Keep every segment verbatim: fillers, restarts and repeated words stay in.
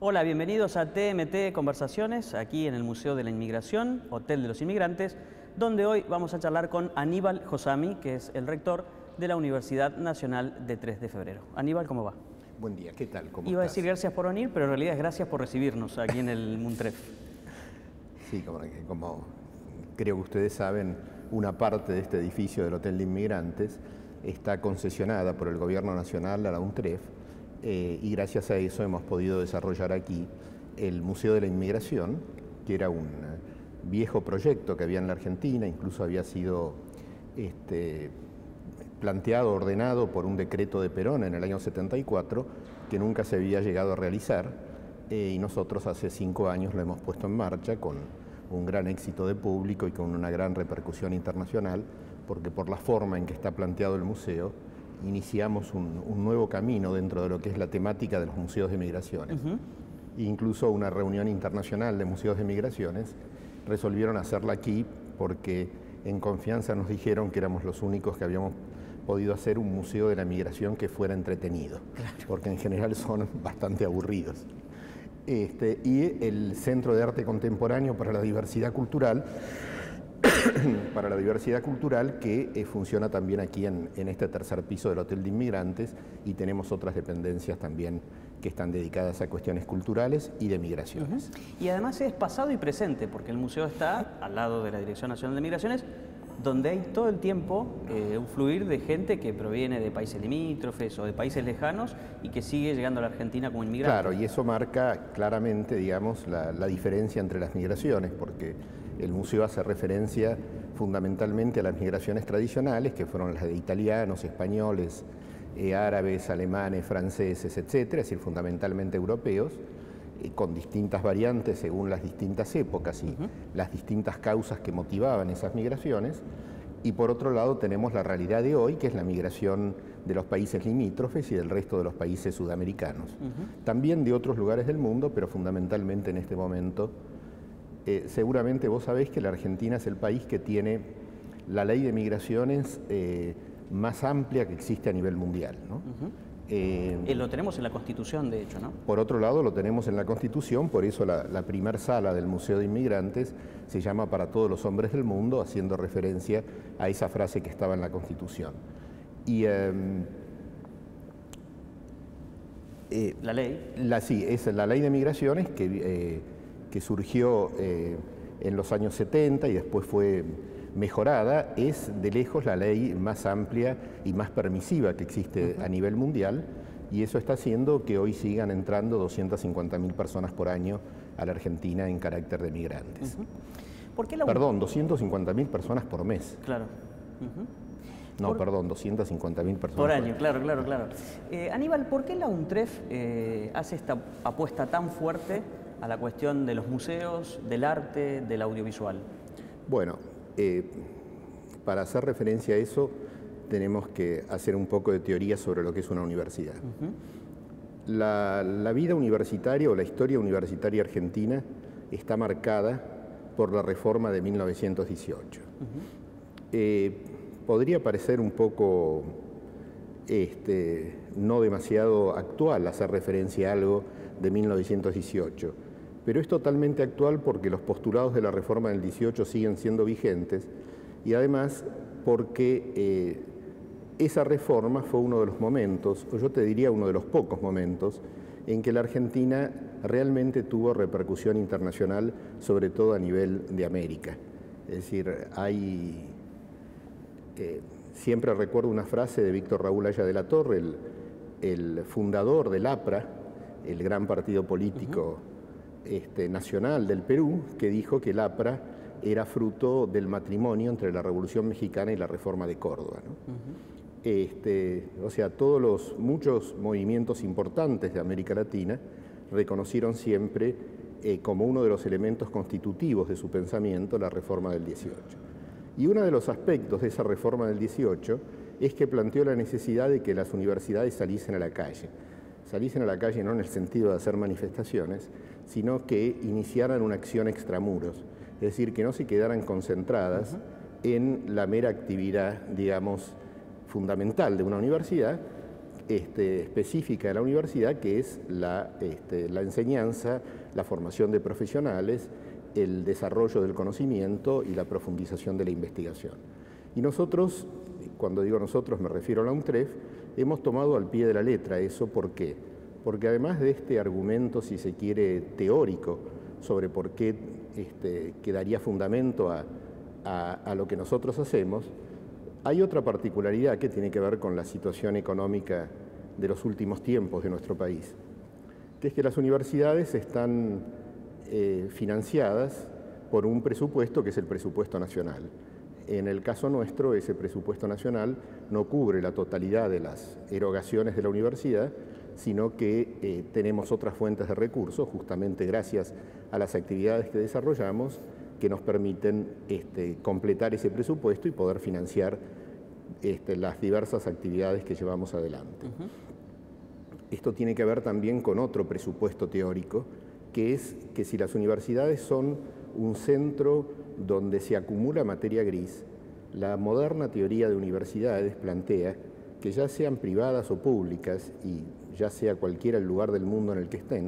Hola, bienvenidos a T M T Conversaciones, aquí en el Museo de la Inmigración, Hotel de los Inmigrantes, donde hoy vamos a charlar con Aníbal Josami, que es el rector de la Universidad Nacional de tres de febrero. Aníbal, ¿cómo va? Buen día, ¿qué tal? ¿Cómo Iba a estás? decir gracias por venir, pero en realidad es gracias por recibirnos aquí en el Muntref. Sí, como, como creo que ustedes saben, una parte de este edificio del Hotel de Inmigrantes está concesionada por el Gobierno Nacional a la UNTREF, eh, y gracias a eso hemos podido desarrollar aquí el Museo de la Inmigración, que era un viejo proyecto que había en la Argentina, incluso había sido este, planteado, ordenado por un decreto de Perón en el año setenta y cuatro, que nunca se había llegado a realizar, eh, y nosotros hace cinco años lo hemos puesto en marcha con un gran éxito de público y con una gran repercusión internacional, porque por la forma en que está planteado el museo, iniciamos un, un nuevo camino dentro de lo que es la temática de los museos de migraciones. Uh-huh. Incluso una reunión internacional de museos de migraciones resolvieron hacerla aquí porque en confianza nos dijeron que éramos los únicos que habíamos podido hacer un museo de la migración que fuera entretenido, claro, porque en general son bastante aburridos. Este, y el Centro de Arte Contemporáneo para la Diversidad Cultural, para la diversidad cultural que eh, funciona también aquí en, en este tercer piso del Hotel de Inmigrantes, y tenemos otras dependencias también que están dedicadas a cuestiones culturales y de migraciones. Uh-huh. Y además es pasado y presente, porque el museo está al lado de la Dirección Nacional de Migraciones, donde hay todo el tiempo eh, un fluir de gente que proviene de países limítrofes o de países lejanos y que sigue llegando a la Argentina como inmigrante. Claro, y eso marca claramente, digamos, la, la diferencia entre las migraciones, porque el museo hace referencia fundamentalmente a las migraciones tradicionales, que fueron las de italianos, españoles, eh, árabes, alemanes, franceses, etcétera, es decir, fundamentalmente europeos, eh, con distintas variantes según las distintas épocas y uh-huh. las distintas causas que motivaban esas migraciones. Y por otro lado tenemos la realidad de hoy, que es la migración de los países limítrofes y del resto de los países sudamericanos. Uh-huh. También de otros lugares del mundo, pero fundamentalmente en este momento. Eh, seguramente vos sabés que la Argentina es el país que tiene la ley de migraciones eh, más amplia que existe a nivel mundial, ¿no? Uh-huh. eh, eh, lo tenemos en la Constitución, de hecho, ¿no? Por otro lado, lo tenemos en la Constitución, por eso la, la primer sala del Museo de Inmigrantes se llama Para todos los hombres del mundo, haciendo referencia a esa frase que estaba en la Constitución. Y... Eh, eh, ¿La ley? La, sí, es la ley de migraciones que... Eh, que surgió eh, en los años setenta y después fue mejorada, es de lejos la ley más amplia y más permisiva que existe uh-huh. a nivel mundial, y eso está haciendo que hoy sigan entrando doscientas cincuenta mil personas por año a la Argentina en carácter de migrantes. Uh-huh. ¿Por qué la... Perdón, doscientas cincuenta mil personas por mes. Claro. Uh-huh. No, por... perdón, doscientas cincuenta mil personas por año. Por claro, claro, claro. Eh, Aníbal, ¿por qué la UNTREF eh, hace esta apuesta tan fuerte a la cuestión de los museos, del arte, del audiovisual? Bueno, eh, para hacer referencia a eso tenemos que hacer un poco de teoría sobre lo que es una universidad. Uh-huh. la, la vida universitaria o la historia universitaria argentina está marcada por la reforma de mil novecientos dieciocho. Uh-huh. eh, podría parecer un poco este, no demasiado actual hacer referencia a algo de mil novecientos dieciocho, pero es totalmente actual porque los postulados de la reforma del dieciocho siguen siendo vigentes, y además porque eh, esa reforma fue uno de los momentos, o yo te diría uno de los pocos momentos, en que la Argentina realmente tuvo repercusión internacional, sobre todo a nivel de América. Es decir, hay... Eh, siempre recuerdo una frase de Víctor Raúl Haya de la Torre, el, el fundador del APRA, el gran partido político uh-huh. Este, nacional del Perú, que dijo que el APRA era fruto del matrimonio entre la Revolución Mexicana y la Reforma de Córdoba, ¿no? Uh-huh. este, o sea, todos los muchos movimientos importantes de América Latina reconocieron siempre eh, como uno de los elementos constitutivos de su pensamiento la reforma del dieciocho. Y uno de los aspectos de esa reforma del dieciocho es que planteó la necesidad de que las universidades saliesen a la calle. Saliesen a la calle no en el sentido de hacer manifestaciones, sino que iniciaran una acción extramuros, es decir, que no se quedaran concentradas uh-huh. en la mera actividad, digamos, fundamental de una universidad, este, específica de la universidad, que es la, este, la enseñanza, la formación de profesionales, el desarrollo del conocimiento y la profundización de la investigación. Y nosotros, cuando digo nosotros me refiero a la UNTREF, hemos tomado al pie de la letra eso. ¿Por qué? Porque además de este argumento, si se quiere, teórico, sobre por qué este, que daría fundamento a, a, a lo que nosotros hacemos, hay otra particularidad que tiene que ver con la situación económica de los últimos tiempos de nuestro país, que es que las universidades están eh, financiadas por un presupuesto que es el presupuesto nacional. En el caso nuestro, ese presupuesto nacional no cubre la totalidad de las erogaciones de la universidad, sino que eh, tenemos otras fuentes de recursos, justamente gracias a las actividades que desarrollamos, que nos permiten este, completar ese presupuesto y poder financiar este, las diversas actividades que llevamos adelante. Uh-huh. Esto tiene que ver también con otro presupuesto teórico, que es que si las universidades son un centro donde se acumula materia gris, la moderna teoría de universidades plantea que ya sean privadas o públicas, y ya sea cualquiera el lugar del mundo en el que estén,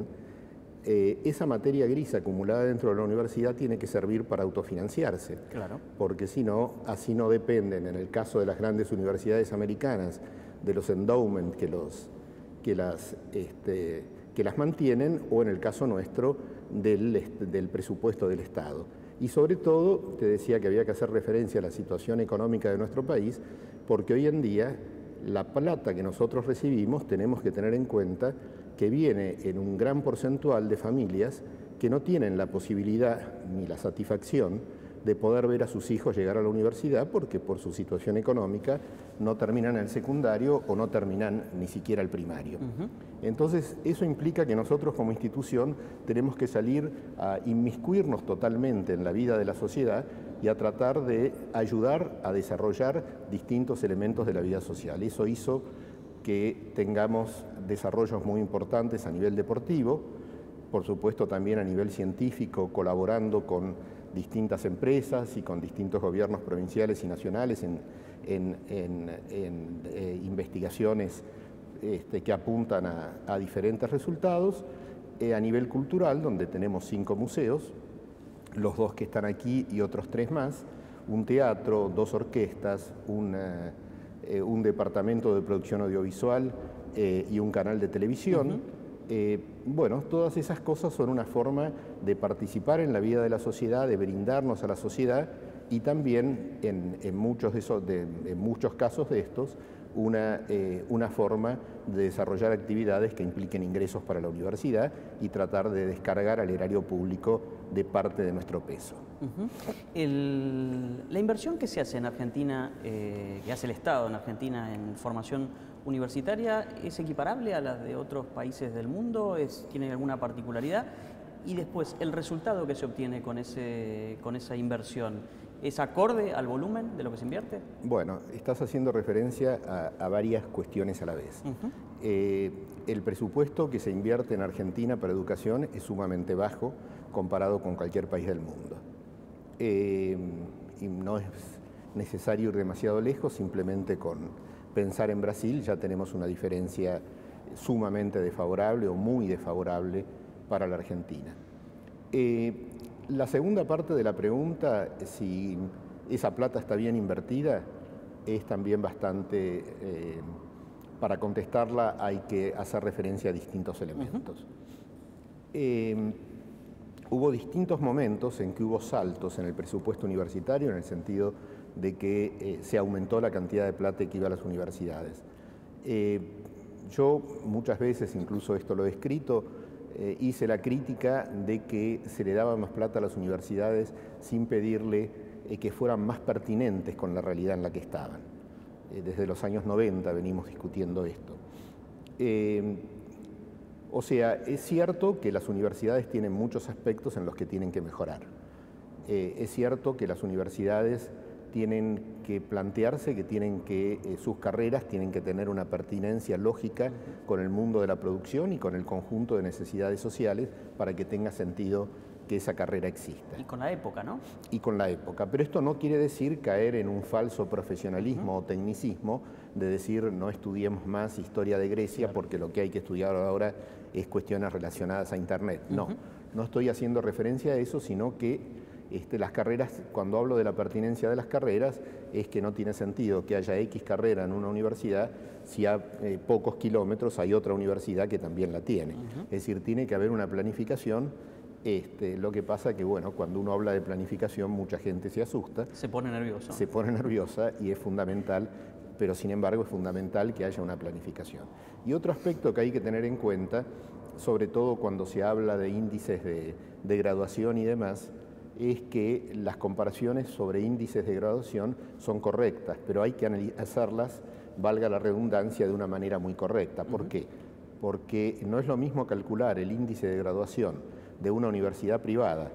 Eh, esa materia gris acumulada dentro de la universidad tiene que servir para autofinanciarse. Claro. Porque si no, así no dependen, en el caso de las grandes universidades americanas, de los endowments que, los, que, las, este, que las mantienen, o en el caso nuestro, del, del presupuesto del Estado. Y sobre todo, te decía que había que hacer referencia a la situación económica de nuestro país, porque hoy en día la plata que nosotros recibimos tenemos que tener en cuenta que viene en un gran porcentual de familias que no tienen la posibilidad ni la satisfacción de poder ver a sus hijos llegar a la universidad porque por su situación económica no terminan el secundario o no terminan ni siquiera el primario. Uh-huh. Entonces, eso implica que nosotros como institución tenemos que salir a inmiscuirnos totalmente en la vida de la sociedad y a tratar de ayudar a desarrollar distintos elementos de la vida social. Eso hizo que tengamos desarrollos muy importantes a nivel deportivo, por supuesto también a nivel científico, colaborando con distintas empresas y con distintos gobiernos provinciales y nacionales en, en, en, en eh, investigaciones este, que apuntan a, a diferentes resultados. Eh, a nivel cultural, donde tenemos cinco museos, los dos que están aquí y otros tres más, un teatro, dos orquestas, una... Eh, un departamento de producción audiovisual eh, y un canal de televisión. Uh-huh. eh, bueno, todas esas cosas son una forma de participar en la vida de la sociedad, de brindarnos a la sociedad y también en, en, muchos, de esos, de, en muchos casos de estos una, eh, una forma de desarrollar actividades que impliquen ingresos para la universidad y tratar de descargar al erario público de parte de nuestro peso. Uh-huh. el, la inversión que se hace en Argentina, eh, que hace el Estado en Argentina en formación universitaria, ¿es equiparable a las de otros países del mundo? ¿Es, ¿Tiene alguna particularidad? Y después, ¿el resultado que se obtiene con, ese, con esa inversión es acorde al volumen de lo que se invierte? Bueno, estás haciendo referencia a, a varias cuestiones a la vez. Uh-huh. eh, el presupuesto que se invierte en Argentina para educación es sumamente bajo comparado con cualquier país del mundo. Eh, y no es necesario ir demasiado lejos, simplemente con pensar en Brasil ya tenemos una diferencia sumamente desfavorable o muy desfavorable para la Argentina. Eh, la segunda parte de la pregunta, si esa plata está bien invertida, es también bastante, eh, para contestarla hay que hacer referencia a distintos elementos. Uh-huh. eh, Hubo distintos momentos en que hubo saltos en el presupuesto universitario, en el sentido de que eh, se aumentó la cantidad de plata que iba a las universidades. Eh, yo muchas veces, incluso esto lo he escrito, eh, hice la crítica de que se le daba más plata a las universidades sin pedirle eh, que fueran más pertinentes con la realidad en la que estaban. Eh, desde los años noventa venimos discutiendo esto. Eh, O sea, es cierto que las universidades tienen muchos aspectos en los que tienen que mejorar. Eh, es cierto que las universidades tienen que plantearse que, tienen que eh, sus carreras tienen que tener una pertinencia lógica con el mundo de la producción y con el conjunto de necesidades sociales para que tenga sentido que esa carrera exista. Y con la época, ¿no? Y con la época. Pero esto no quiere decir caer en un falso profesionalismo uh-huh. o tecnicismo de decir no estudiemos más historia de Grecia, claro, porque lo que hay que estudiar ahora es cuestiones relacionadas a Internet. No, uh-huh. no estoy haciendo referencia a eso, sino que este, las carreras, cuando hablo de la pertinencia de las carreras, es que no tiene sentido que haya X carrera en una universidad si a eh, pocos kilómetros hay otra universidad que también la tiene. Uh-huh. Es decir, tiene que haber una planificación. Este, lo que pasa que, bueno, cuando uno habla de planificación, mucha gente se asusta. Se pone nerviosa. Se pone nerviosa y es fundamental, pero sin embargo es fundamental que haya una planificación. Y otro aspecto que hay que tener en cuenta, sobre todo cuando se habla de índices de, de graduación y demás, es que las comparaciones sobre índices de graduación son correctas, pero hay que hacerlas, valga la redundancia, de una manera muy correcta. ¿Por uh-huh. qué? Porque no es lo mismo calcular el índice de graduación de una universidad privada,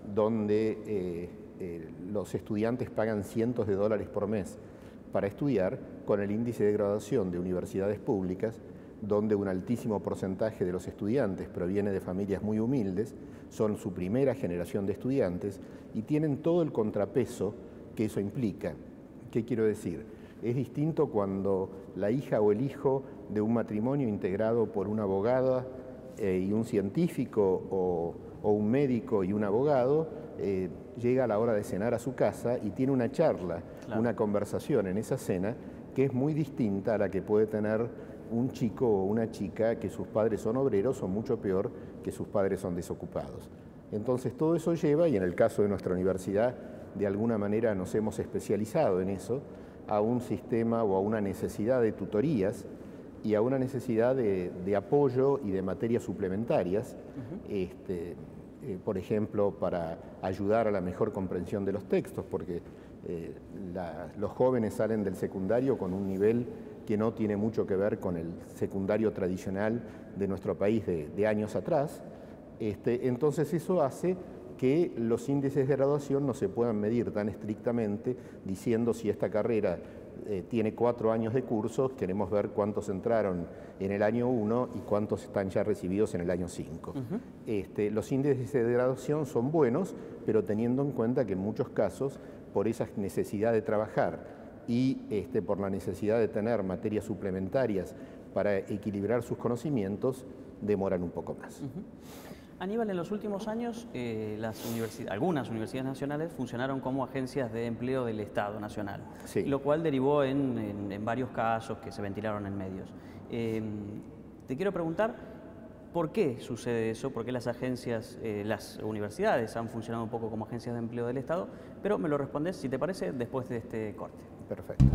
donde eh, eh, los estudiantes pagan cientos de dólares por mes para estudiar, con el índice de graduación de universidades públicas, donde un altísimo porcentaje de los estudiantes proviene de familias muy humildes, son su primera generación de estudiantes y tienen todo el contrapeso que eso implica. ¿Qué quiero decir? Es distinto cuando la hija o el hijo de un matrimonio integrado por una abogada eh, y un científico o, o un médico y un abogado eh, llega a la hora de cenar a su casa y tiene una charla, claro, una conversación en esa cena que es muy distinta a la que puede tener un chico o una chica que sus padres son obreros o mucho peor que sus padres son desocupados. Entonces todo eso lleva, y en el caso de nuestra universidad de alguna manera nos hemos especializado en eso, a un sistema o a una necesidad de tutorías y a una necesidad de, de apoyo y de materias suplementarias, uh-huh. este, eh, por ejemplo, para ayudar a la mejor comprensión de los textos, porque eh, la, los jóvenes salen del secundario con un nivel que no tiene mucho que ver con el secundario tradicional de nuestro país de, de años atrás. Este, entonces eso hace que los índices de graduación no se puedan medir tan estrictamente diciendo si esta carrera eh, tiene cuatro años de cursos, queremos ver cuántos entraron en el año uno y cuántos están ya recibidos en el año cinco. Uh-huh. este, los índices de graduación son buenos, pero teniendo en cuenta que en muchos casos, por esa necesidad de trabajar y este, por la necesidad de tener materias suplementarias para equilibrar sus conocimientos, demoran un poco más. Uh-huh. Aníbal, en los últimos años, eh, las universidades, algunas universidades nacionales funcionaron como agencias de empleo del Estado Nacional, sí, lo cual derivó en, en, en varios casos que se ventilaron en medios. Eh, te quiero preguntar, ¿por qué sucede eso? ¿Por qué las agencias, eh, las universidades han funcionado un poco como agencias de empleo del Estado? Pero me lo respondes, si te parece, después de este corte. Perfecto.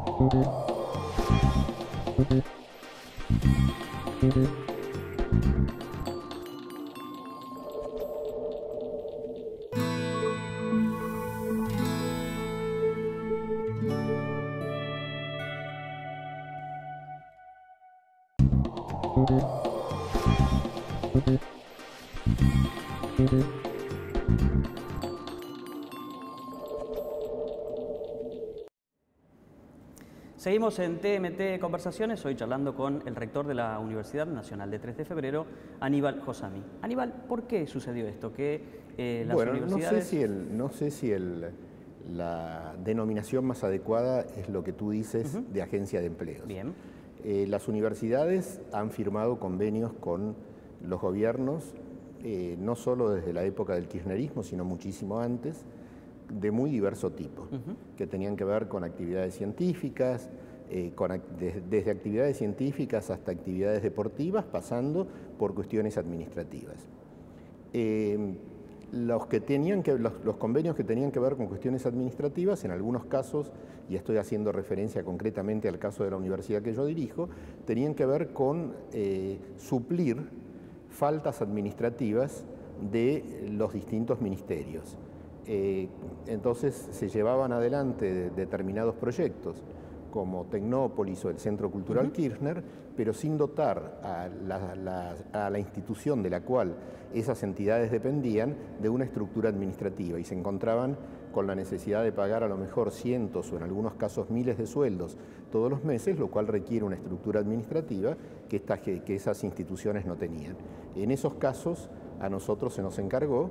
Seguimos en T M T Conversaciones, hoy charlando con el rector de la Universidad Nacional de tres de febrero, Aníbal Josami. Aníbal, ¿por qué sucedió esto? Que eh, las bueno, universidades... no sé si, el, no sé si el, la denominación más adecuada es lo que tú dices uh-huh. de agencia de empleos. Bien. Eh, las universidades han firmado convenios con los gobiernos, eh, no solo desde la época del kirchnerismo, sino muchísimo antes, de muy diverso tipo, uh-huh. que tenían que ver con actividades científicas, eh, con, de, desde actividades científicas hasta actividades deportivas, pasando por cuestiones administrativas. Eh, los, que tenían que, los, los convenios que tenían que ver con cuestiones administrativas, en algunos casos, y estoy haciendo referencia concretamente al caso de la universidad que yo dirijo, tenían que ver con eh, suplir faltas administrativas de los distintos ministerios. Eh, entonces se llevaban adelante de, determinados proyectos, como Tecnópolis o el Centro Cultural uh-huh. Kirchner, pero sin dotar a la, la, a la institución de la cual esas entidades dependían de una estructura administrativa y se encontraban con la necesidad de pagar a lo mejor cientos o en algunos casos miles de sueldos todos los meses, lo cual requiere una estructura administrativa que, estas, que, que esas instituciones no tenían. En esos casos a nosotros se nos encargó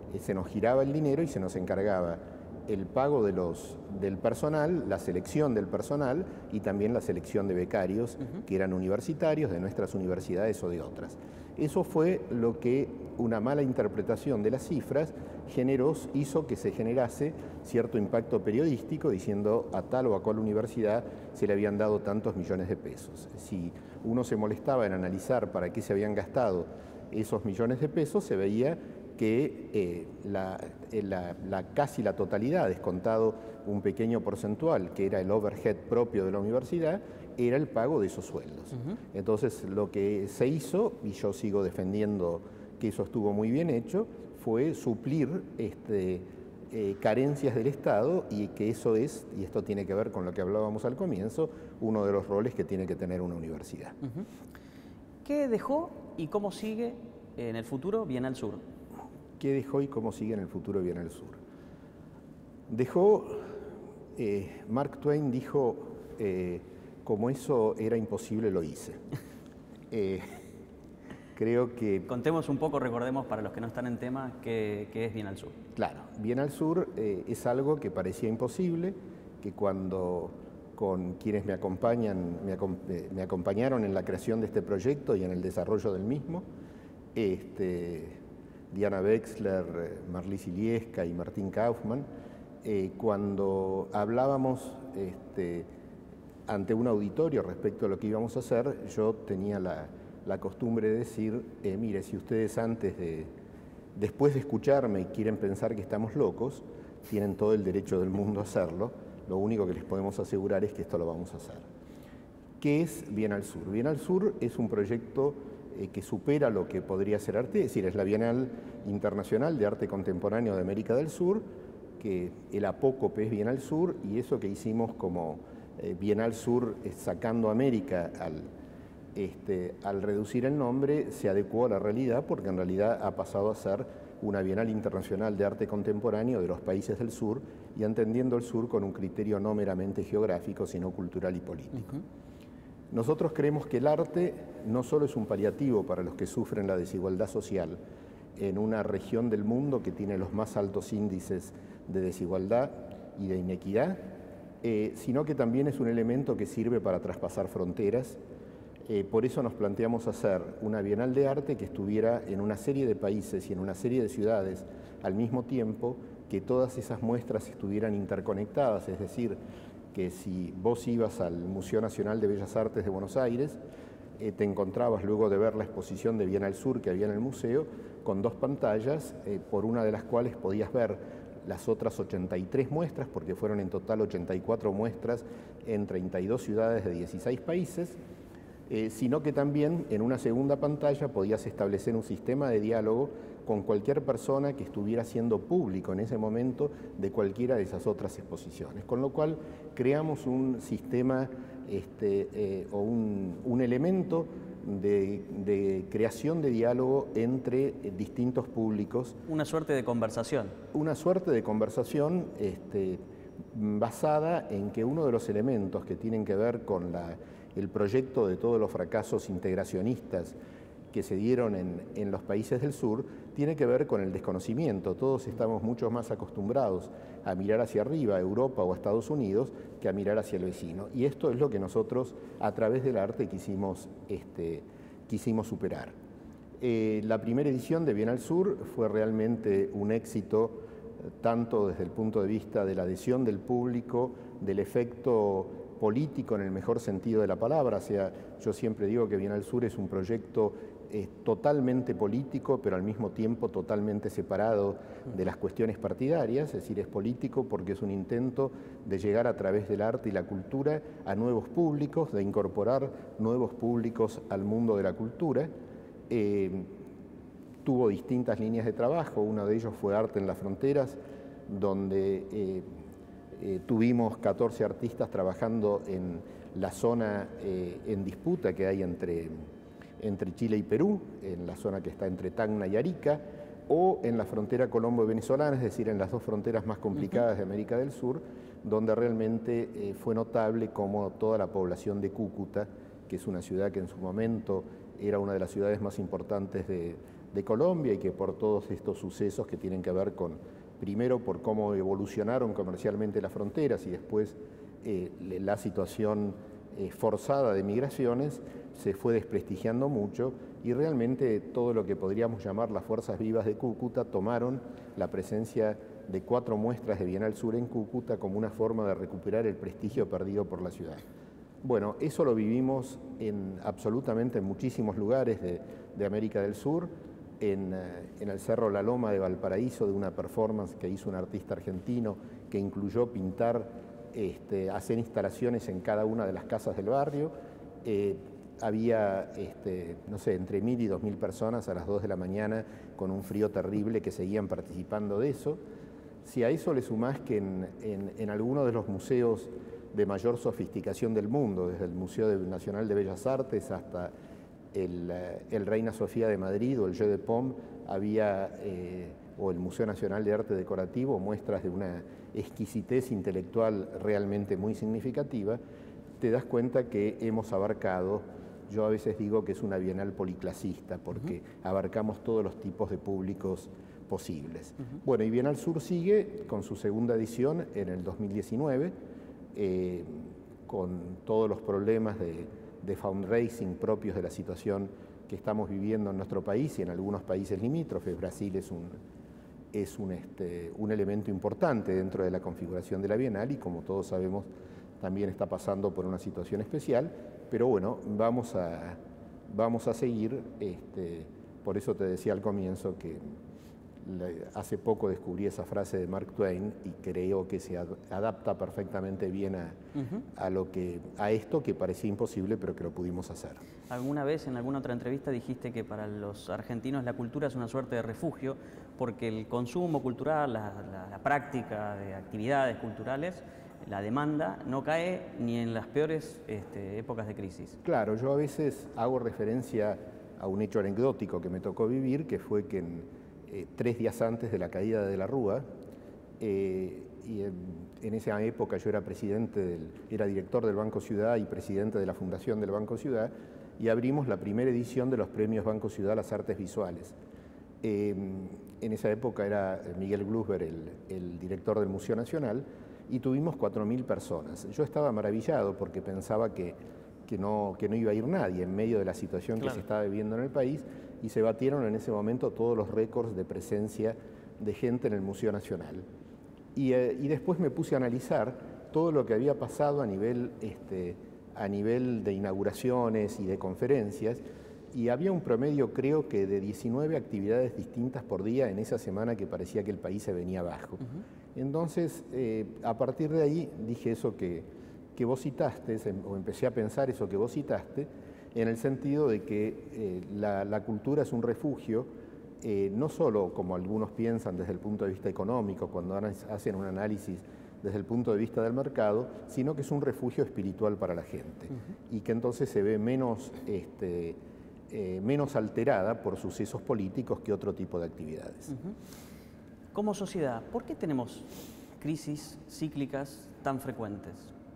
eh, se nos giraba el dinero y se nos encargaba el pago de los, del personal, la selección del personal y también la selección de becarios uh-huh. que eran universitarios de nuestras universidades o de otras. Eso fue lo que una mala interpretación de las cifras generó, hizo que se generase cierto impacto periodístico diciendo a tal o a cual universidad se le habían dado tantos millones de pesos. Si uno se molestaba en analizar para qué se habían gastado esos millones de pesos, se veía que eh, la, la, la, casi la totalidad, descontado un pequeño porcentual, que era el overhead propio de la universidad, era el pago de esos sueldos. Uh-huh. Entonces, lo que se hizo, y yo sigo defendiendo que eso estuvo muy bien hecho, fue suplir este, eh, carencias del Estado, y que eso es, y esto tiene que ver con lo que hablábamos al comienzo, uno de los roles que tiene que tener una universidad. Uh-huh. ¿Qué dejó y cómo sigue en el futuro Bienal Sur? ¿Qué dejó y cómo sigue en el futuro Bienal Sur? Dejó, eh, Mark Twain dijo, eh, como eso era imposible, lo hice. Eh, creo que... Contemos un poco, recordemos para los que no están en tema, qué, qué es Bienal Sur. Claro, Bienal Sur eh, es algo que parecía imposible, que cuando con quienes me acompañan, me, acom eh, me acompañaron en la creación de este proyecto y en el desarrollo del mismo, este... Diana Wexler, Marlise Iliesca y Martín Kaufmann, eh, cuando hablábamos este, ante un auditorio respecto a lo que íbamos a hacer, yo tenía la, la costumbre de decir, eh, mire, si ustedes antes de, después de escucharme quieren pensar que estamos locos, tienen todo el derecho del mundo a hacerlo, lo único que les podemos asegurar es que esto lo vamos a hacer. ¿Qué es Bienal Sur? Bienal Sur es un proyecto que supera lo que podría ser arte, es decir, es la Bienal Internacional de Arte Contemporáneo de América del Sur, que el apócope es Bienal Sur, y eso que hicimos como eh, Bienal Sur eh, sacando América al, este, al reducir el nombre, se adecuó a la realidad, porque en realidad ha pasado a ser una Bienal Internacional de Arte Contemporáneo de los países del sur, y entendiendo el sur con un criterio no meramente geográfico, sino cultural y político. Uh-huh. Nosotros creemos que el arte no solo es un paliativo para los que sufren la desigualdad social en una región del mundo que tiene los más altos índices de desigualdad y de inequidad, eh, sino que también es un elemento que sirve para traspasar fronteras. Eh, por eso nos planteamos hacer una Bienal de Arte que estuviera en una serie de países y en una serie de ciudades al mismo tiempo, que todas esas muestras estuvieran interconectadas, es decir, que si vos ibas al Museo Nacional de Bellas Artes de Buenos Aires, eh, te encontrabas luego de ver la exposición de Bienal Sur que había en el museo, con dos pantallas, eh, por una de las cuales podías ver las otras ochenta y tres muestras, porque fueron en total ochenta y cuatro muestras en treinta y dos ciudades de dieciséis países, eh, sino que también en una segunda pantalla podías establecer un sistema de diálogo con cualquier persona que estuviera siendo público en ese momento de cualquiera de esas otras exposiciones. Con lo cual creamos un sistema este, eh, o un, un elemento de, de creación de diálogo entre eh, distintos públicos. Una suerte de conversación. Una suerte de conversación este, basada en que uno de los elementos que tienen que ver con la, el proyecto de todos los fracasos integracionistas que se dieron en, en los países del sur, tiene que ver con el desconocimiento. Todos estamos mucho más acostumbrados a mirar hacia arriba, a Europa o a Estados Unidos, que a mirar hacia el vecino. Y esto es lo que nosotros, a través del arte, quisimos, este, quisimos superar. Eh, la primera edición de Bienal Sur fue realmente un éxito, tanto desde el punto de vista de la adhesión del público, del efecto político en el mejor sentido de la palabra. O sea, yo siempre digo que Bienal Sur es un proyecto eh, totalmente político, pero al mismo tiempo totalmente separado de las cuestiones partidarias, es decir, es político porque es un intento de llegar a través del arte y la cultura a nuevos públicos, de incorporar nuevos públicos al mundo de la cultura. Eh, tuvo distintas líneas de trabajo, uno de ellos fue Arte en las Fronteras, donde eh, eh, tuvimos catorce artistas trabajando en la zona eh, en disputa que hay entre, entre Chile y Perú, en la zona que está entre Tacna y Arica, o en la frontera colombo-venezolana, es decir, en las dos fronteras más complicadas de América del Sur, donde realmente eh, fue notable cómo toda la población de Cúcuta, que es una ciudad que en su momento era una de las ciudades más importantes de, de Colombia y que por todos estos sucesos que tienen que ver con, primero, por cómo evolucionaron comercialmente las fronteras y después eh, la situación eh, forzada de migraciones, se fue desprestigiando mucho y realmente todo lo que podríamos llamar las fuerzas vivas de Cúcuta tomaron la presencia de cuatro muestras de Bienal Sur en Cúcuta como una forma de recuperar el prestigio perdido por la ciudad. Bueno, eso lo vivimos en, absolutamente en muchísimos lugares de, de América del Sur, en, en el Cerro La Loma de Valparaíso, de una performance que hizo un artista argentino que incluyó pintar, este, hacer instalaciones en cada una de las casas del barrio. Eh, había, este, no sé, entre mil y dos mil personas a las dos de la mañana con un frío terrible que seguían participando de eso. Si a eso le sumás que en, en, en algunos de los museos de mayor sofisticación del mundo, desde el Museo Nacional de Bellas Artes hasta el, el Reina Sofía de Madrid o el Jeu de Paume, había, eh, o el Museo Nacional de Arte Decorativo, muestras de una exquisitez intelectual realmente muy significativa, te das cuenta que hemos abarcado, yo a veces digo que es una bienal policlasista, porque uh-huh. abarcamos todos los tipos de públicos posibles. Uh-huh. Bueno, y Bienal Sur sigue con su segunda edición en el dos mil diecinueve, eh, con todos los problemas de, de fundraising propios de la situación que estamos viviendo en nuestro país y en algunos países limítrofes. Brasil es un, es un, este, un elemento importante dentro de la configuración de la Bienal y, como todos sabemos, también está pasando por una situación especial, pero bueno, vamos a, vamos a seguir, este, por eso te decía al comienzo que hace poco descubrí esa frase de Mark Twain y creo que se adapta perfectamente bien a, uh-huh. a, lo que, a esto que parecía imposible, pero que lo pudimos hacer. Alguna vez en alguna otra entrevista dijiste que para los argentinos la cultura es una suerte de refugio porque el consumo cultural, la, la, la práctica de actividades culturales, la demanda no cae ni en las peores este, épocas de crisis. Claro, yo a veces hago referencia a un hecho anecdótico que me tocó vivir, que fue que en, eh, tres días antes de la caída de la Rúa, eh, y en, en esa época yo era presidente, del, era director del Banco Ciudad y presidente de la Fundación del Banco Ciudad, y abrimos la primera edición de los premios Banco Ciudad a las artes visuales. Eh, en esa época era Miguel Glusberg el, el director del Museo Nacional, y tuvimos cuatro mil personas. Yo estaba maravillado porque pensaba que, que, no, que no iba a ir nadie en medio de la situación claro. que se estaba viviendo en el país, y se batieron en ese momento todos los récords de presencia de gente en el Museo Nacional. Y, eh, y después me puse a analizar todo lo que había pasado a nivel, este, a nivel de inauguraciones y de conferencias, y había un promedio, creo que, de diecinueve actividades distintas por día en esa semana que parecía que el país se venía abajo. Uh-huh. Entonces, eh, a partir de ahí dije eso que, que vos citaste, o empecé a pensar eso que vos citaste, en el sentido de que eh, la, la cultura es un refugio, eh, no solo como algunos piensan desde el punto de vista económico, cuando hacen un análisis desde el punto de vista del mercado, sino que es un refugio espiritual para la gente, uh-huh. y que entonces se ve menos, este, eh, menos alterada por sucesos políticos que otro tipo de actividades. Uh-huh. Como sociedad, ¿por qué tenemos crisis cíclicas tan frecuentes?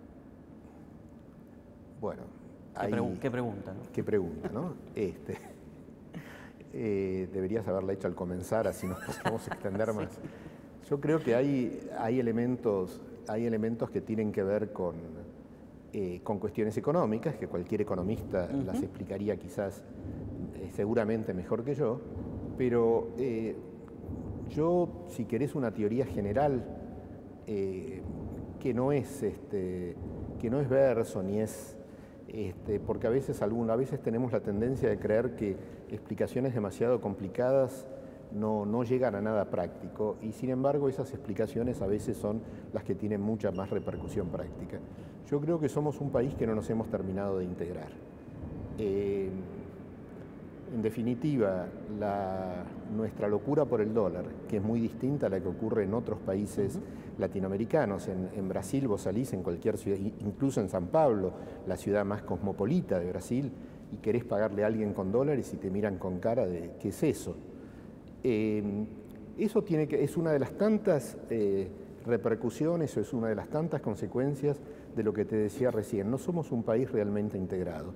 Bueno, ¿Qué, hay, pregu- ¿qué pregunta? ¿no? ¿Qué pregunta, no? Este, eh, deberías haberla hecho al comenzar, así nos podemos extender más. Sí. Yo creo que hay, hay, elementos, hay elementos que tienen que ver con, eh, con cuestiones económicas, que cualquier economista uh-huh. las explicaría quizás eh, seguramente mejor que yo, pero eh, yo, si querés una teoría general, eh, que no es, este, que no es verso ni es... Este, porque a veces, alguna, a veces tenemos la tendencia de creer que explicaciones demasiado complicadas no, no llegan a nada práctico, y sin embargo esas explicaciones a veces son las que tienen mucha más repercusión práctica. Yo creo que somos un país que no nos hemos terminado de integrar. Eh, en definitiva, la, nuestra locura por el dólar, que es muy distinta a la que ocurre en otros países uh-huh. latinoamericanos. En, en Brasil vos salís en cualquier ciudad, incluso en San Pablo, la ciudad más cosmopolita de Brasil, y querés pagarle a alguien con dólares y te miran con cara de ¿qué es eso? Eh, eso tiene que, es una de las tantas eh, repercusiones, o es una de las tantas consecuencias de lo que te decía recién. No somos un país realmente integrado.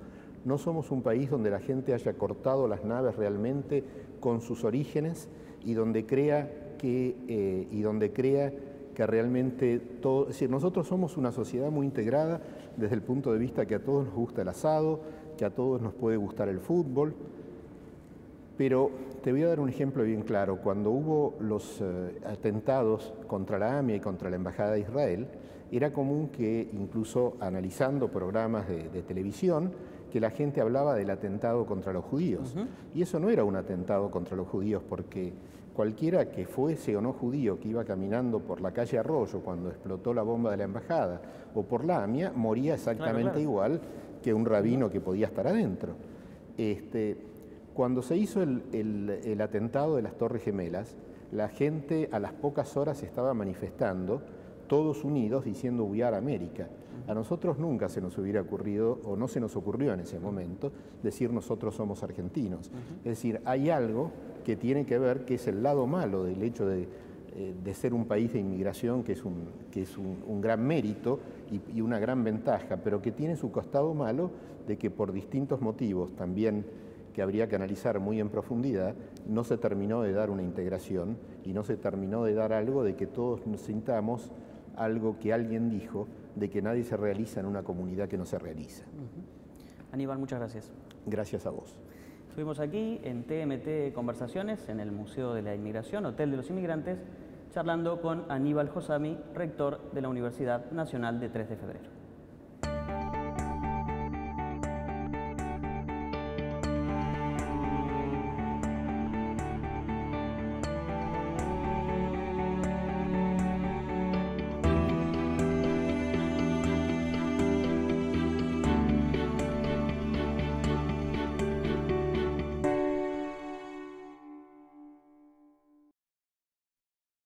No somos un país donde la gente haya cortado las naves realmente con sus orígenes y donde crea que, eh, y donde crea que realmente todo... Es decir, nosotros somos una sociedad muy integrada desde el punto de vista que a todos nos gusta el asado, que a todos nos puede gustar el fútbol, pero te voy a dar un ejemplo bien claro. Cuando hubo los eh, atentados contra la AMIA y contra la Embajada de Israel, era común que, incluso analizando programas de, de televisión, que la gente hablaba del atentado contra los judíos. Uh-huh. Y eso no era un atentado contra los judíos, porque cualquiera que fuese o no judío que iba caminando por la calle Arroyo cuando explotó la bomba de la embajada o por la AMIA, moría exactamente claro, claro. igual que un rabino que podía estar adentro. Este, cuando se hizo el, el, el atentado de las Torres Gemelas, la gente a las pocas horas estaba manifestando, todos unidos, diciendo "We are América". A nosotros nunca se nos hubiera ocurrido, o no se nos ocurrió en ese momento, decir nosotros somos argentinos. Uh-huh. Es decir, hay algo que tiene que ver, que es el lado malo del hecho de, eh, de ser un país de inmigración, que es un, que es un, un gran mérito y, y una gran ventaja, pero que tiene su costado malo de que por distintos motivos, también que habría que analizar muy en profundidad, no se terminó de dar una integración y no se terminó de dar algo de que todos nos sintamos algo que alguien dijo, de que nadie se realiza en una comunidad que no se realiza. Uh-huh. Aníbal, muchas gracias. Gracias a vos. Estuvimos aquí en T M T Conversaciones, en el Museo de la Inmigración, Hotel de los Inmigrantes, charlando con Aníbal Josami, rector de la Universidad Nacional de tres de febrero.